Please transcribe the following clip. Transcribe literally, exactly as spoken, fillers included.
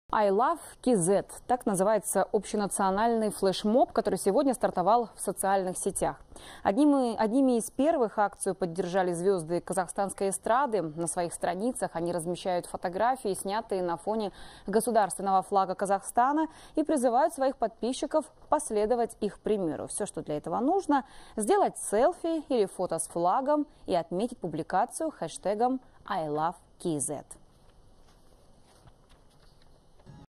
I love кей зет. Так называется общенациональный флешмоб, который сегодня стартовал в социальных сетях. Одними, одними из первых акцию поддержали звезды казахстанской эстрады. На своих страницах они размещают фотографии, снятые на фоне государственного флага Казахстана, и призывают своих подписчиков последовать их примеру. Все, что для этого нужно – сделать селфи или фото с флагом и отметить публикацию хэштегом I love кей зет.